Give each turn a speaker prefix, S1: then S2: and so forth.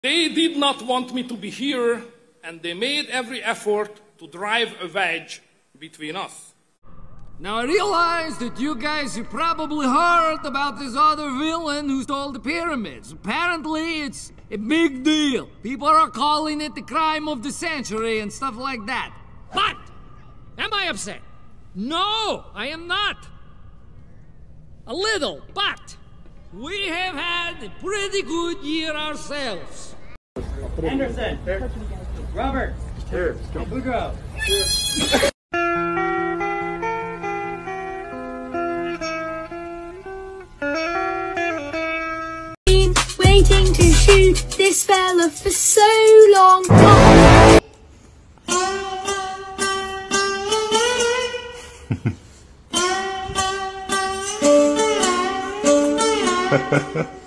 S1: They did not want me to be here, and they made every effort to drive a wedge between us.
S2: Now I realize that you guys have probably heard about this other villain who stole the pyramids. Apparently it's a big deal. People are calling it the crime of the century and stuff like that. But, am I upset? No, I am not. A little, but we have had a pretty good year ourselves.
S3: Anderson, Robert, Boudreaux.
S4: Been waiting to shoot this fella for so long.
S5: Ha ha ha.